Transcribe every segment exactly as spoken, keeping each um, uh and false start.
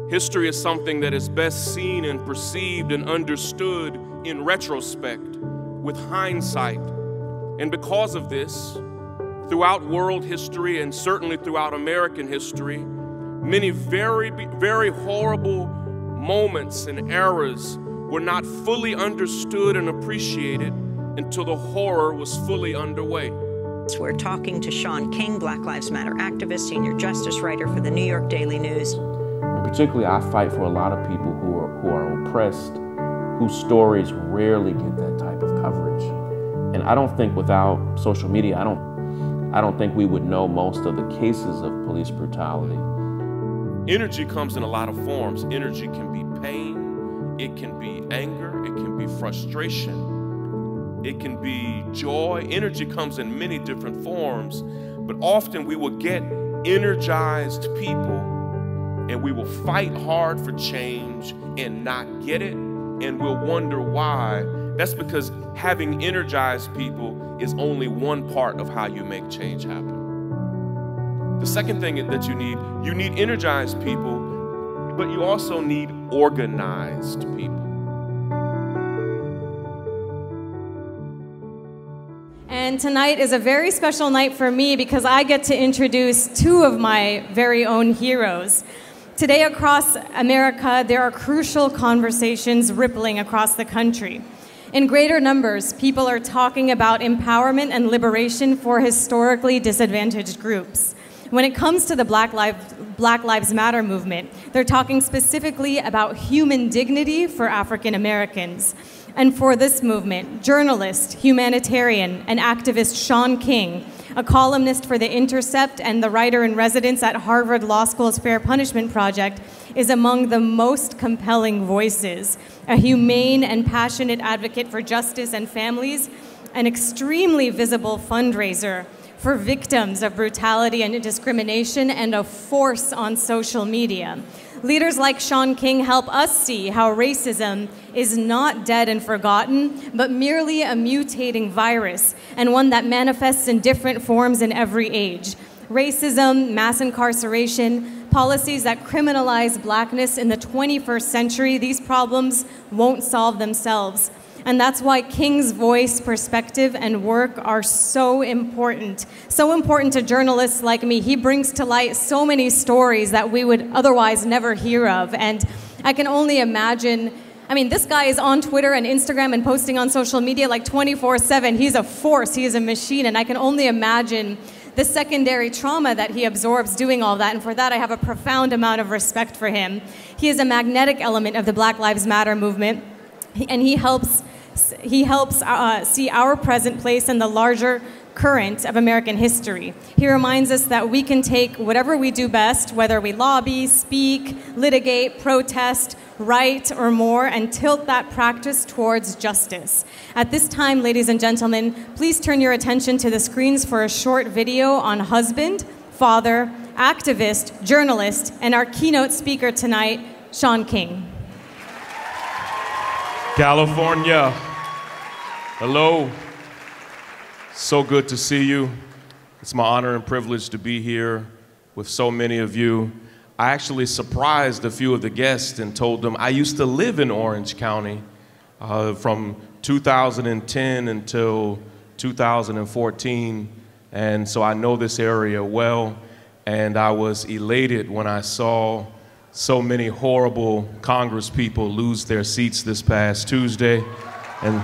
History is something that is best seen and perceived and understood in retrospect, with hindsight. And because of this, throughout world history and certainly throughout American history, many very, very horrible moments and eras were not fully understood and appreciated until the horror was fully underway. We're talking to Shaun King, Black Lives Matter activist, senior justice writer for the New York Daily News. And particularly, I fight for a lot of people who are, who are oppressed, whose stories rarely get that type of coverage. And I don't think without social media, I don't, I don't think we would know most of the cases of police brutality. Energy comes in a lot of forms. Energy can be pain, it can be anger, it can be frustration, it can be joy. Energy comes in many different forms, but often we will get energized people and we will fight hard for change and not get it, and we'll wonder why. That's because having energized people is only one part of how you make change happen. The second thing that you need, you need energized people, but you also need organized people. And tonight is a very special night for me because I get to introduce two of my very own heroes. Today across America, there are crucial conversations rippling across the country. In greater numbers, people are talking about empowerment and liberation for historically disadvantaged groups. When it comes to the Black Lives, Black Lives Matter movement, they're talking specifically about human dignity for African Americans. And for this movement, journalist, humanitarian, and activist Shaun King, a columnist for The Intercept and the writer-in-residence at Harvard Law School's Fair Punishment Project, is among the most compelling voices. A humane and passionate advocate for justice and families, an extremely visible fundraiser for victims of brutality and discrimination, and a force on social media. Leaders like Shaun King help us see how racism is not dead and forgotten, but merely a mutating virus, and one that manifests in different forms in every age. Racism, mass incarceration, policies that criminalize blackness in the twenty-first century, these problems won't solve themselves. And that's why King's voice, perspective, and work are so important. So important to journalists like me. He brings to light so many stories that we would otherwise never hear of. And I can only imagine, I mean, this guy is on Twitter and Instagram and posting on social media like twenty-four seven. He's a force, he is a machine, and I can only imagine the secondary trauma that he absorbs doing all that, and for that I have a profound amount of respect for him. He is a magnetic element of the Black Lives Matter movement, and he helps He helps uh, see our present place in the larger current of American history. He reminds us that we can take whatever we do best, whether we lobby, speak, litigate, protest, write, or more, and tilt that practice towards justice. At this time, ladies and gentlemen, please turn your attention to the screens for a short video on husband, father, activist, journalist, and our keynote speaker tonight, Shaun King. California. Hello. So good to see you. It's my honor and privilege to be here with so many of you. I actually surprised a few of the guests and told them I used to live in Orange County uh, from two thousand ten until two thousand fourteen, and so I know this area well, and I was elated when I saw so many horrible Congress people lose their seats this past Tuesday. And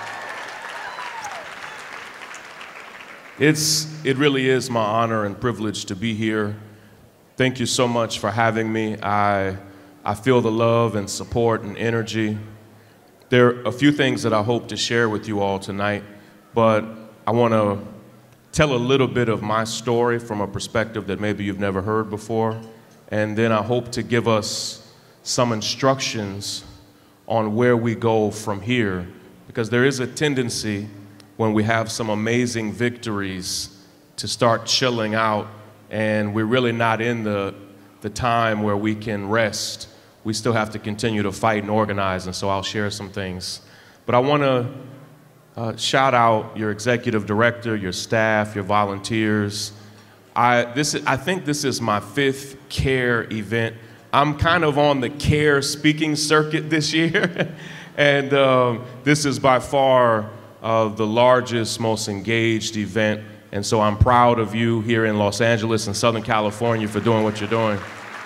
it's, it really is my honor and privilege to be here. Thank you so much for having me. I, I feel the love and support and energy. There are a few things that I hope to share with you all tonight, but I want to tell a little bit of my story from a perspective that maybe you've never heard before. And then I hope to give us some instructions on where we go from here, because there is a tendency when we have some amazing victories to start chilling out, and we're really not in the, the time where we can rest. We still have to continue to fight and organize, and so I'll share some things. But I want to uh, shout out your executive director, your staff, your volunteers. I, this, I think this is my fifth CARE event. I'm kind of on the CARE speaking circuit this year, and um, this is by far uh, the largest, most engaged event, and so I'm proud of you here in Los Angeles and Southern California for doing what you're doing.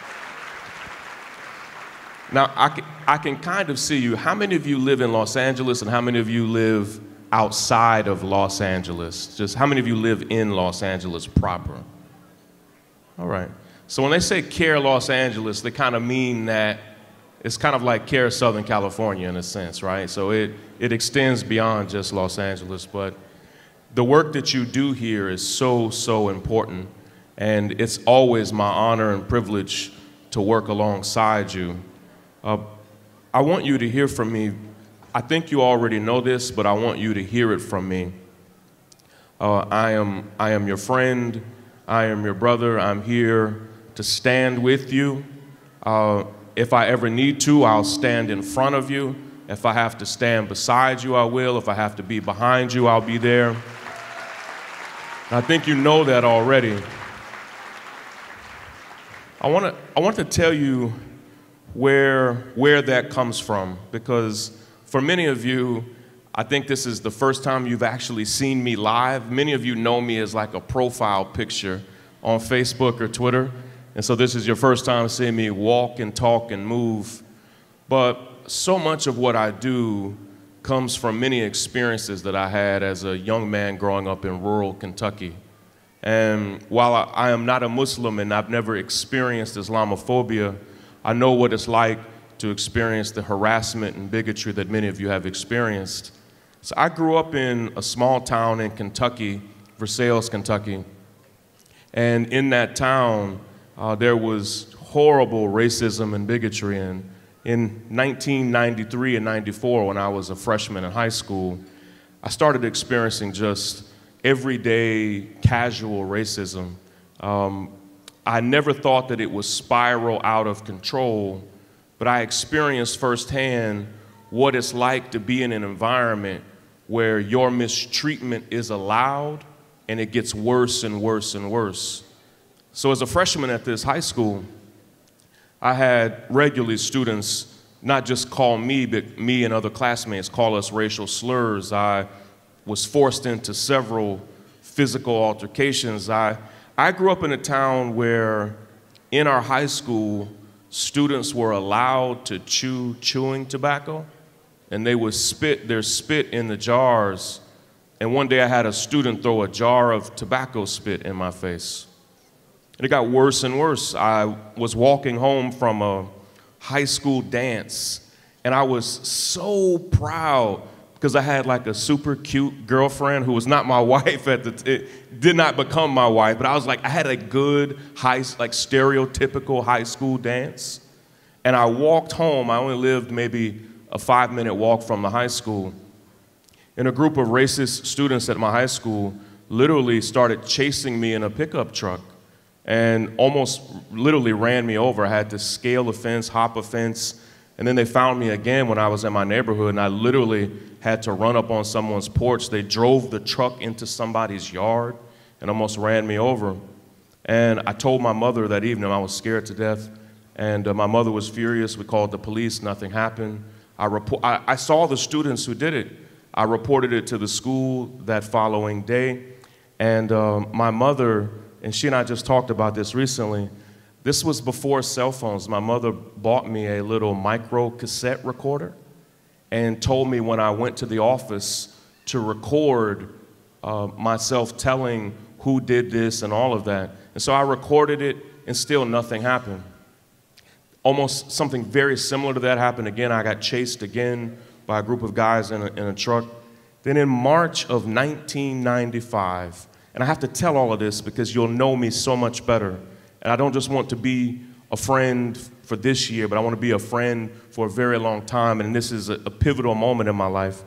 Now, I can, I can kind of see you. How many of you live in Los Angeles, and how many of you live outside of Los Angeles? Just how many of you live in Los Angeles proper? All right. So when they say CARE Los Angeles, they kind of mean that it's kind of like CARE Southern California in a sense, right? So it, it extends beyond just Los Angeles, but the work that you do here is so, so important, and it's always my honor and privilege to work alongside you. Uh, I want you to hear from me. I think you already know this, but I want you to hear it from me. Uh, I am, I am your friend. I am your brother. I'm here to stand with you. Uh, if I ever need to, I'll stand in front of you. If I have to stand beside you, I will. If I have to be behind you, I'll be there. I think you know that already. I want to, I want to tell you where, where that comes from, because for many of you, I think this is the first time you've actually seen me live. Many of you know me as like a profile picture on Facebook or Twitter, and so this is your first time seeing me walk and talk and move. But so much of what I do comes from many experiences that I had as a young man growing up in rural Kentucky. And while I, I am not a Muslim and I've never experienced Islamophobia, I know what it's like to experience the harassment and bigotry that many of you have experienced. So I grew up in a small town in Kentucky, Versailles, Kentucky. And in that town, uh, there was horrible racism and bigotry. And in nineteen ninety-three and ninety-four, when I was a freshman in high school, I started experiencing just everyday casual racism. Um, I never thought that it would spiral out of control, but I experienced firsthand what it's like to be in an environment where your mistreatment is allowed and it gets worse and worse and worse. So as a freshman at this high school, I had regularly students not just call me, but me and other classmates call us racial slurs. I was forced into several physical altercations. I, I grew up in a town where in our high school, students were allowed to chew chewing tobacco, and they would spit their spit in the jars. And one day I had a student throw a jar of tobacco spit in my face. And it got worse and worse. I was walking home from a high school dance, and I was so proud because I had like a super cute girlfriend who was not my wife at the t it did not become my wife, but I was like, I had a good high, like stereotypical high school dance. And I walked home. I only lived maybe a five minute walk from the high school. And a group of racist students at my high school literally started chasing me in a pickup truck and almost literally ran me over. I had to scale a fence, hop a fence, and then they found me again when I was in my neighborhood, and I literally had to run up on someone's porch. They drove the truck into somebody's yard and almost ran me over. And I told my mother that evening. I was scared to death, and uh, my mother was furious. We called the police. Nothing happened. I, report I, I saw the students who did it. I reported it to the school that following day, and uh, my mother, and she and I just talked about this recently. This was before cell phones. My mother bought me a little micro cassette recorder and told me when I went to the office to record uh, myself telling who did this and all of that. And so I recorded it, and still nothing happened. Almost something very similar to that happened again. I got chased again by a group of guys in a, in a truck. Then in March of nineteen ninety-five, and I have to tell all of this because you'll know me so much better. And I don't just want to be a friend for this year, but I want to be a friend for a very long time. And this is a, a pivotal moment in my life.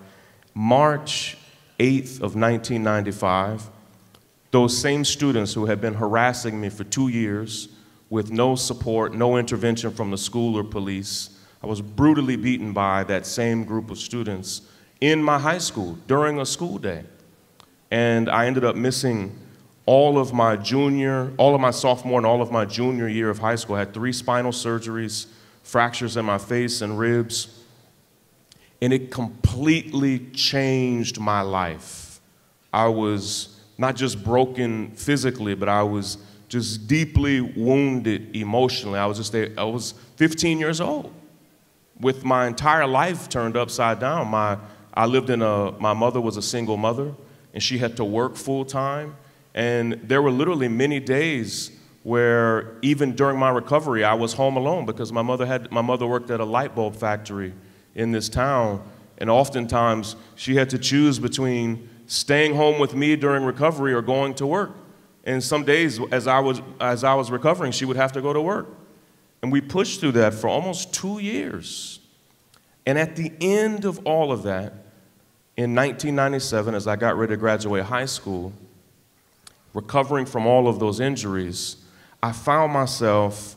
March eighth of nineteen ninety-five, those same students who had been harassing me for two years with no support, no intervention from the school or police, I was brutally beaten by that same group of students in my high school during a school day. And I ended up missing all of my junior, all of my sophomore and all of my junior year of high school. I had three spinal surgeries, fractures in my face and ribs, and it completely changed my life. I was not just broken physically, but I was just deeply wounded emotionally. I was just, a, I was fifteen years old with my entire life turned upside down. My, I lived in a, my mother was a single mother, and she had to work full time. And there were literally many days where even during my recovery, I was home alone because my mother had, my mother worked at a light bulb factory in this town. And oftentimes she had to choose between staying home with me during recovery or going to work. And some days as I was, as I was recovering, she would have to go to work. And we pushed through that for almost two years. And at the end of all of that, in nineteen ninety-seven, as I got ready to graduate high school, recovering from all of those injuries, I found myself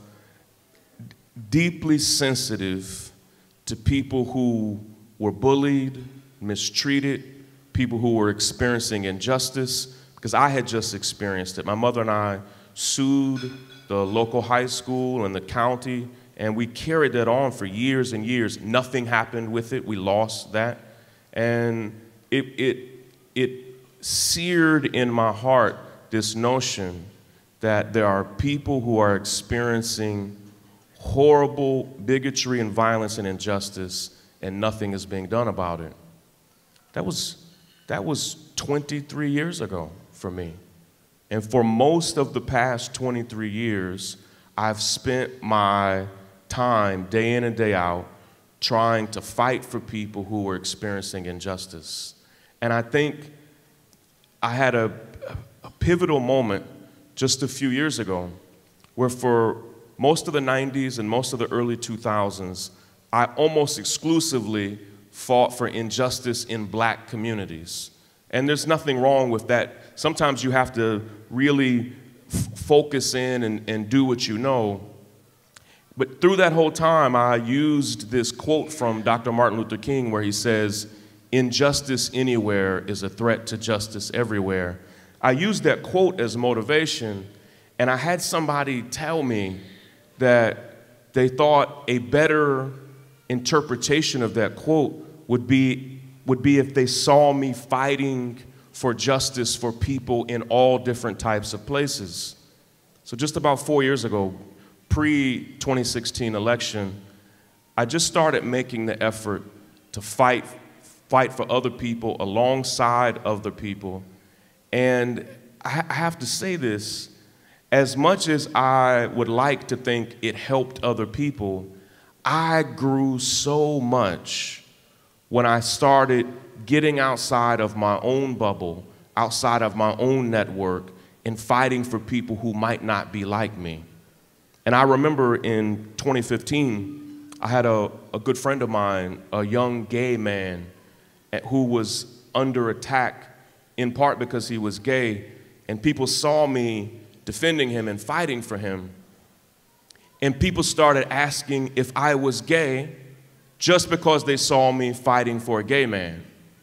deeply sensitive to people who were bullied, mistreated, people who were experiencing injustice, because I had just experienced it. My mother and I sued the local high school and the county, and we carried that on for years and years. Nothing happened with it. We lost that. And it, it, it seared in my heart this notion that there are people who are experiencing horrible bigotry and violence and injustice, and nothing is being done about it. That was, that was twenty-three years ago for me. And for most of the past twenty-three years, I've spent my time day in and day out trying to fight for people who were experiencing injustice. And I think I had a, a pivotal moment just a few years ago where for most of the nineties and most of the early two thousands, I almost exclusively fought for injustice in black communities. And there's nothing wrong with that. Sometimes you have to really f focus in and, and do what you know. But through that whole time, I used this quote from Doctor Martin Luther King where he says, "Injustice anywhere is a threat to justice everywhere." I used that quote as motivation, and I had somebody tell me that they thought a better interpretation of that quote would be, would be if they saw me fighting for justice for people in all different types of places. So just about four years ago, pre twenty sixteen election, I just started making the effort to fight, fight for other people alongside other people. And I have to say this, as much as I would like to think it helped other people, I grew so much when I started getting outside of my own bubble, outside of my own network, and fighting for people who might not be like me. And I remember in twenty fifteen, I had a, a good friend of mine, a young gay man, who was under attack in part because he was gay, and people saw me defending him and fighting for him. And people started asking if I was gay just because they saw me fighting for a gay man.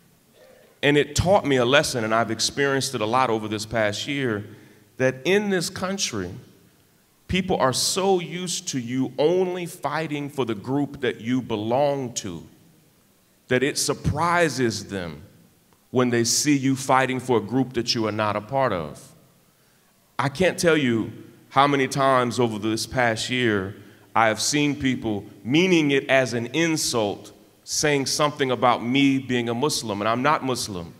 And it taught me a lesson, and I've experienced it a lot over this past year, that in this country, people are so used to you only fighting for the group that you belong to that it surprises them when they see you fighting for a group that you are not a part of. I can't tell you how many times over this past year I have seen people meaning it as an insult, saying something about me being a Muslim, and I'm not Muslim.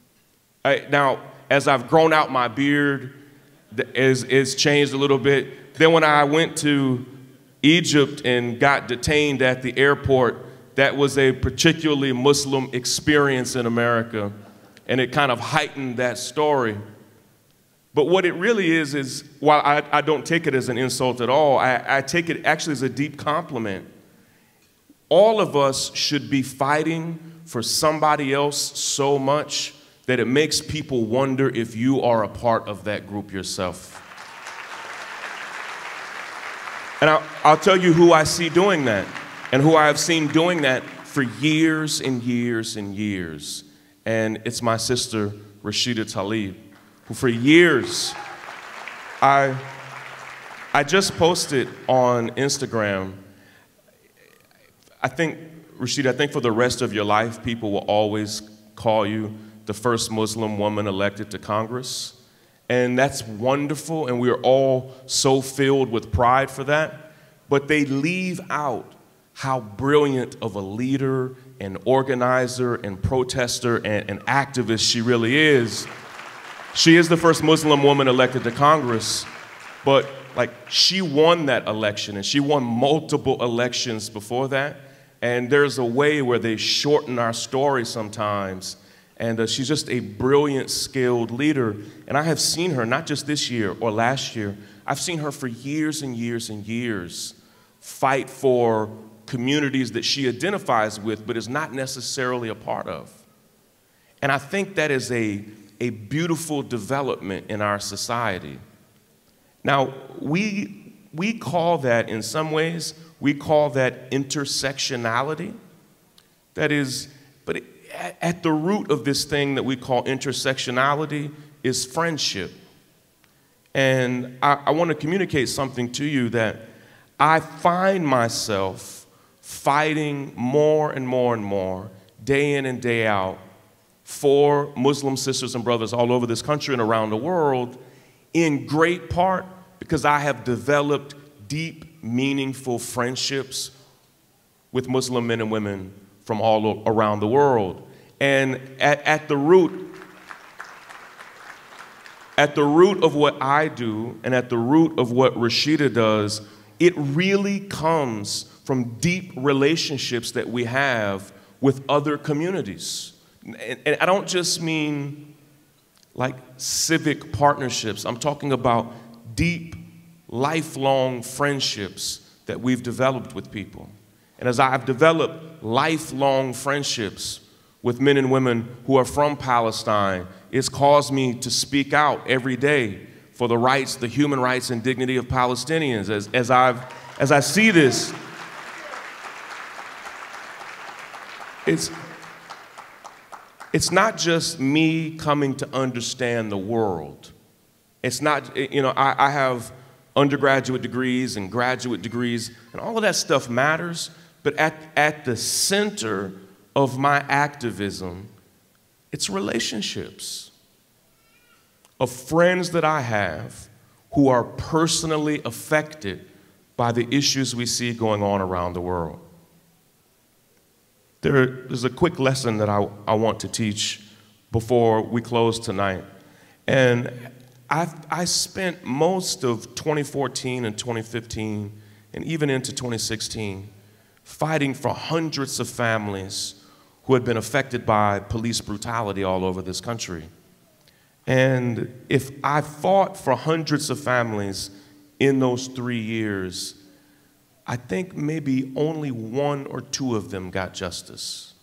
I, now, as I've grown out my beard, it's, it's changed a little bit. Then when I went to Egypt and got detained at the airport, that was a particularly Muslim experience in America, and it kind of heightened that story. But what it really is, is while I, I don't take it as an insult at all, I, I take it actually as a deep compliment. All of us should be fighting for somebody else so much that it makes people wonder if you are a part of that group yourself. And I'll, I'll tell you who I see doing that, and who I have seen doing that for years and years and years. And it's my sister, Rashida Tlaib. who for years, I, I just posted on Instagram, I think, Rashida, I think for the rest of your life, people will always call you the first Muslim woman elected to Congress. And that's wonderful, and we're all so filled with pride for that. But they leave out how brilliant of a leader and organizer and protester and, and activist she really is. She is the first Muslim woman elected to Congress, but like she won that election, and she won multiple elections before that. And there's a way where they shorten our story sometimes. And uh, she's just a brilliant, skilled leader. And I have seen her, not just this year or last year, I've seen her for years and years and years fight for communities that she identifies with but is not necessarily a part of. And I think that is a, a beautiful development in our society. Now, we, we call that, in some ways, we call that intersectionality. That is, but it, at, at the root of this thing that we call intersectionality is friendship. And I, I want to communicate something to you that I find myself fighting more and more and more, day in and day out, for Muslim sisters and brothers all over this country and around the world, in great part because I have developed deep, meaningful friendships with Muslim men and women from all around the world. And at, at the root, at the root of what I do and at the root of what Rashida does, it really comes from deep relationships that we have with other communities. And, and I don't just mean like civic partnerships. I'm talking about deep, lifelong friendships that we've developed with people. And as I've developed lifelong friendships with men and women who are from Palestine, it's caused me to speak out every day for the rights, the human rights and dignity of Palestinians. As, as, I've, as I see this, it's, it's not just me coming to understand the world. It's not, you know, I, I have undergraduate degrees and graduate degrees, and all of that stuff matters, but at, at the center of my activism, it's relationships of friends that I have who are personally affected by the issues we see going on around the world. There, there's a quick lesson that I, I want to teach before we close tonight. And I've, I spent most of twenty fourteen and twenty fifteen and even into twenty sixteen fighting for hundreds of families who had been affected by police brutality all over this country. And if I fought for hundreds of families in those three years, I think maybe only one or two of them got justice.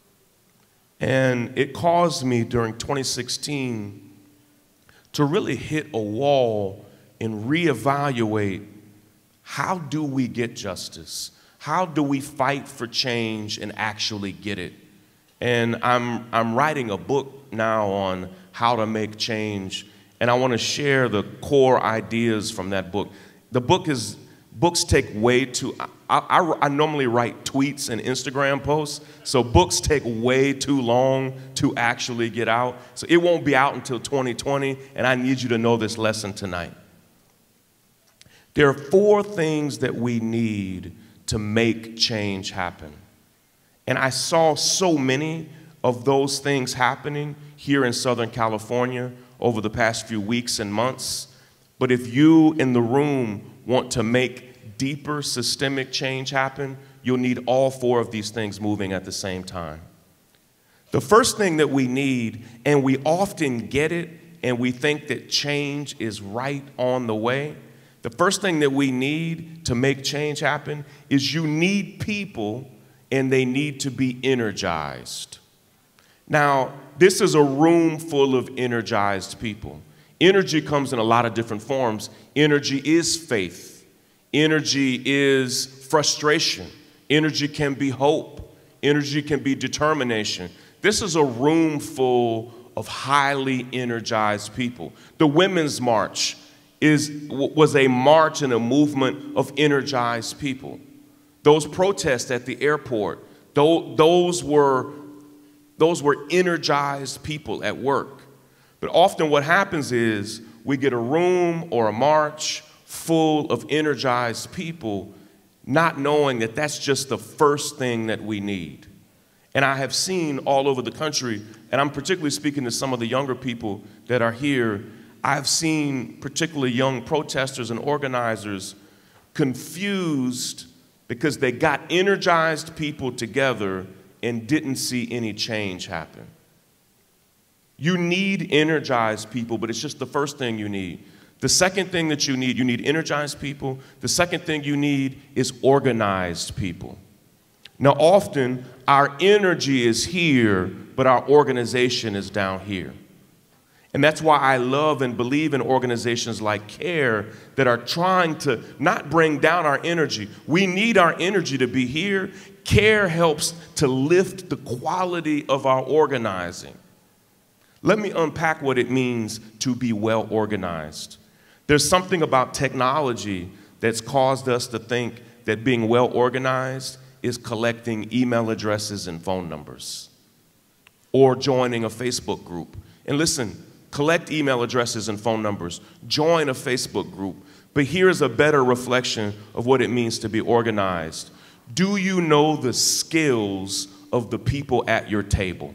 And it caused me during twenty sixteen to really hit a wall and reevaluate, how do we get justice? How do we fight for change and actually get it? And I'm, I'm writing a book now on how to make change, and I want to share the core ideas from that book. The book is, books take way too, I, I, I normally write tweets and Instagram posts, so books take way too long to actually get out. So it won't be out until twenty twenty, and I need you to know this lesson tonight. There are four things that we need to make change happen. And I saw so many of those things happening here in Southern California over the past few weeks and months. But if you in the room want to make deeper systemic change happen, you'll need all four of these things moving at the same time. The first thing that we need, and we often get it, and we think that change is right on the way, the first thing that we need to make change happen is you need people, and they need to be energized. Now, this is a room full of energized people. Energy comes in a lot of different forms. Energy is faith. Energy is frustration. Energy can be hope. Energy can be determination. This is a room full of highly energized people. The Women's March is, was a march and a movement of energized people. Those protests at the airport, those were, those were energized people at work. But often what happens is we get a room or a march full of energized people, not knowing that that's just the first thing that we need. And I have seen all over the country, and I'm particularly speaking to some of the younger people that are here, I've seen particularly young protesters and organizers confused because they got energized people together and didn't see any change happen. You need energized people, but it's just the first thing you need. The second thing that you need, you need energized people. The second thing you need is organized people. Now, often our energy is here, but our organization is down here. And that's why I love and believe in organizations like CARE that are trying to not bring down our energy. We need our energy to be here. CARE helps to lift the quality of our organizing. Let me unpack what it means to be well organized. There's something about technology that's caused us to think that being well organized is collecting email addresses and phone numbers or joining a Facebook group. And listen, collect email addresses and phone numbers, join a Facebook group, but here's a better reflection of what it means to be organized. Do you know the skills of the people at your table?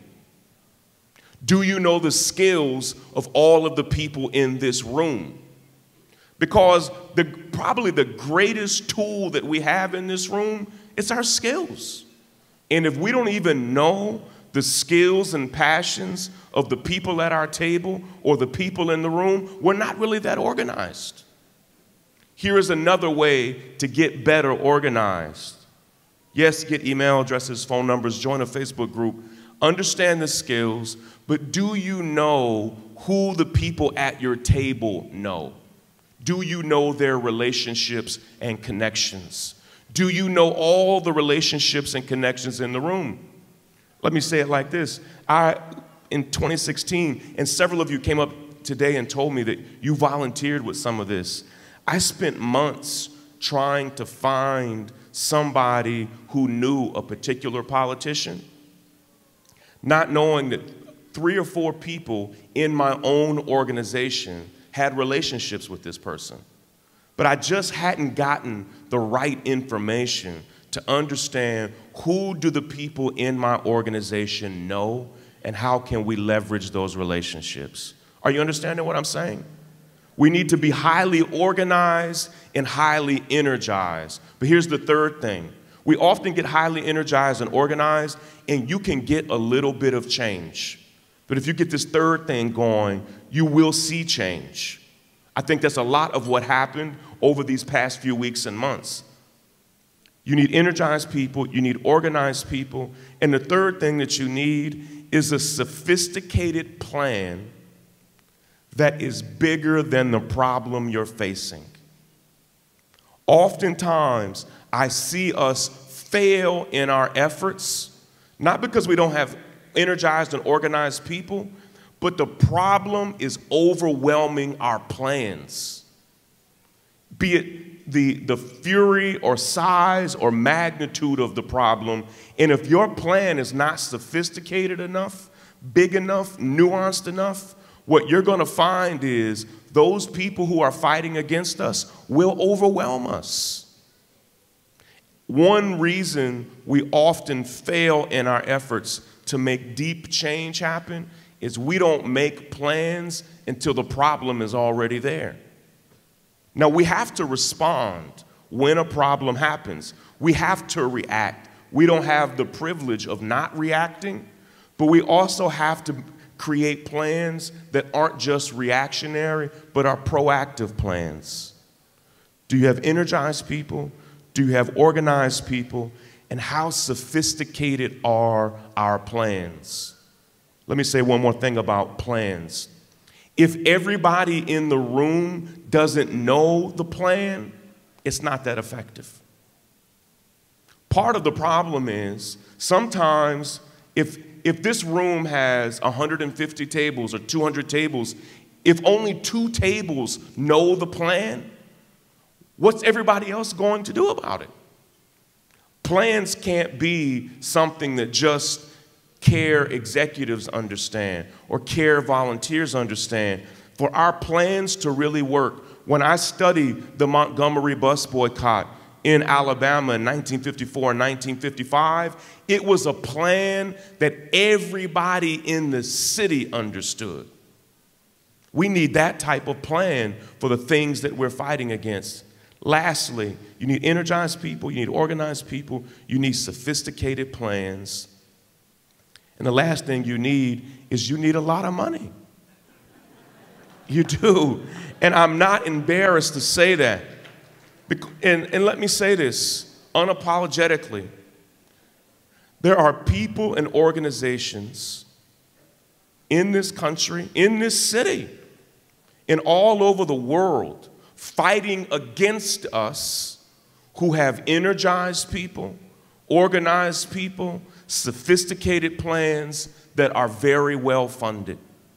Do you know the skills of all of the people in this room? Because the, probably the greatest tool that we have in this room is our skills. And if we don't even know the skills and passions of the people at our table or the people in the room, we're not really that organized. Here is another way to get better organized. Yes, get email addresses, phone numbers, join a Facebook group, understand the skills, but do you know who the people at your table know? Do you know their relationships and connections? Do you know all the relationships and connections in the room? Let me say it like this. I, in twenty sixteen, and several of you came up today and told me that you volunteered with some of this. I spent months trying to find somebody who knew a particular politician, not knowing that three or four people in my own organization had relationships with this person. But I just hadn't gotten the right information to understand who do the people in my organization know and how can we leverage those relationships. Are you understanding what I'm saying? We need to be highly organized and highly energized. But here's the third thing. We often get highly energized and organized, and you can get a little bit of change. But if you get this third thing going, you will see change. I think that's a lot of what happened over these past few weeks and months. You need energized people, you need organized people, and the third thing that you need is a sophisticated plan that is bigger than the problem you're facing. Oftentimes, I see us fail in our efforts, not because we don't have energized and organized people, but the problem is overwhelming our plans. Be it the, the fury or size or magnitude of the problem, and if your plan is not sophisticated enough, big enough, nuanced enough, what you're gonna find is those people who are fighting against us will overwhelm us. One reason we often fail in our efforts to make deep change happen is we don't make plans until the problem is already there. Now, we have to respond when a problem happens. We have to react. We don't have the privilege of not reacting, but we also have to create plans that aren't just reactionary, but are proactive plans. Do you have energized people? Do you have organized people? And how sophisticated are our plans? Let me say one more thing about plans. If everybody in the room doesn't know the plan, it's not that effective. Part of the problem is sometimes If, if this room has one hundred fifty tables or two hundred tables, if only two tables know the plan, what's everybody else going to do about it? Plans can't be something that just care executives understand or care volunteers understand. For our plans to really work, when I studied the Montgomery bus boycott in Alabama in nineteen fifty-four and nineteen fifty-five, it was a plan that everybody in the city understood. We need that type of plan for the things that we're fighting against. Lastly, you need energized people, you need organized people, you need sophisticated plans. And the last thing you need is you need a lot of money. You do. And I'm not embarrassed to say that. And, and let me say this unapologetically. There are people and organizations in this country, in this city, and all over the world fighting against us who have energized people, organized people, sophisticated plans that are very well funded.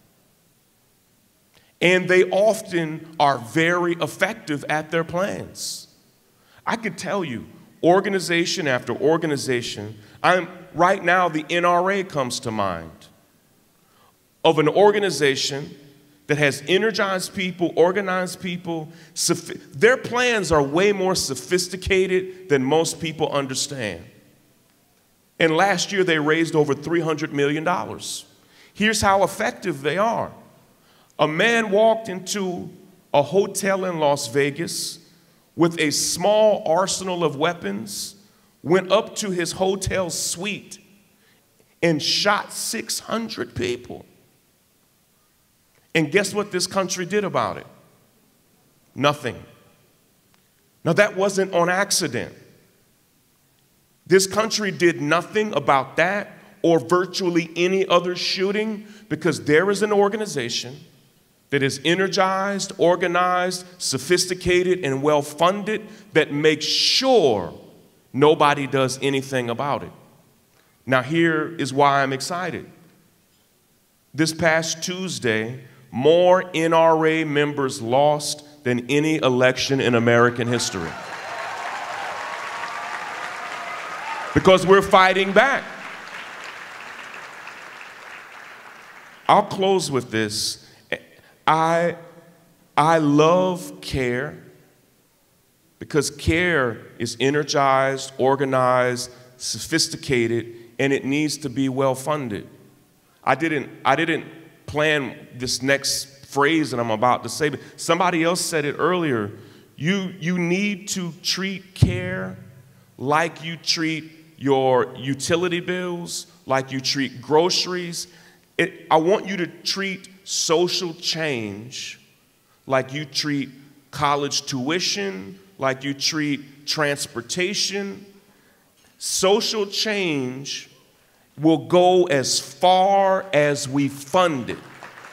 And they often are very effective at their plans. I could tell you, organization after organization, I'm, right now the N R A comes to mind, of an organization that has energized people, organized people. Their plans are way more sophisticated than most people understand. And last year they raised over three hundred million dollars. Here's how effective they are. A man walked into a hotel in Las Vegas with a small arsenal of weapons, went up to his hotel suite and shot six hundred people. And guess what this country did about it? Nothing. Now that wasn't on accident. This country did nothing about that or virtually any other shooting because there is an organization that is energized, organized, sophisticated, and well-funded that makes sure nobody does anything about it. Now here is why I'm excited. This past Tuesday, more N R A members lost than any election in American history. Because we're fighting back. I'll close with this. I, I love CARE because CARE is energized, organized, sophisticated, and it needs to be well funded. I didn't, I didn't plan this next phrase that I'm about to say, but somebody else said it earlier. You, you need to treat CARE like you treat your utility bills, like you treat groceries. It, I want you to treat social change like you treat college tuition, like you treat transportation. Social change will go as far as we fund it.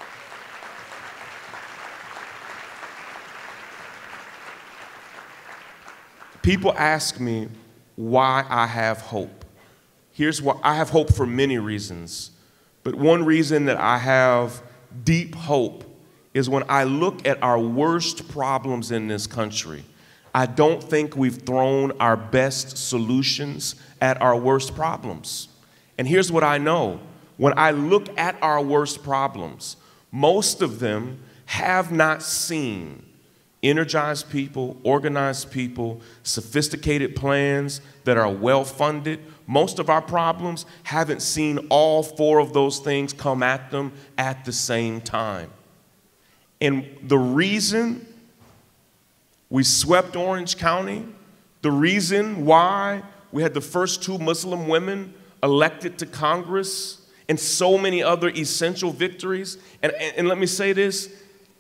People ask me why I have hope. Here's why. I have hope for many reasons, but one reason that I have deep hope is when I look at our worst problems in this country, I don't think we've thrown our best solutions at our worst problems. And here's what I know. When I look at our worst problems, most of them have not seen energized people, organized people, sophisticated plans that are well-funded. Most of our problems haven't seen all four of those things come at them at the same time. And the reason we swept Orange County, the reason why we had the first two Muslim women elected to Congress, and so many other essential victories, and, and, and let me say this,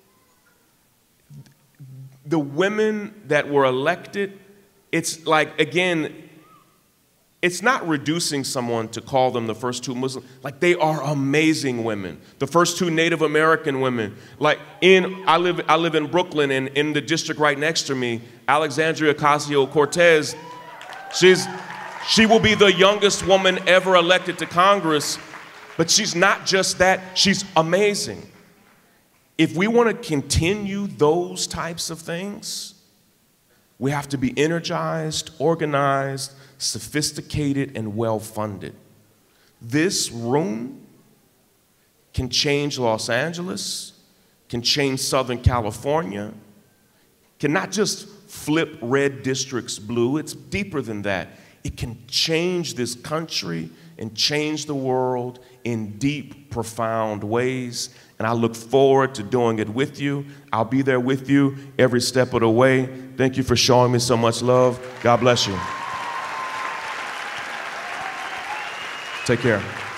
the women that were elected, it's like, again, it's not reducing someone to call them the first two Muslim. Like, they are amazing women. The first two Native American women. Like, in, I live, I live in Brooklyn, and in the district right next to me, Alexandria Ocasio-Cortez, she's, She will be the youngest woman ever elected to Congress, but she's not just that, she's amazing. If we want to continue those types of things, we have to be energized, organized, sophisticated, and well-funded. This room can change Los Angeles, can change Southern California, can not just flip red districts blue, it's deeper than that. It can change this country and change the world in deep, profound ways. And I look forward to doing it with you. I'll be there with you every step of the way. Thank you for showing me so much love. God bless you. Take care.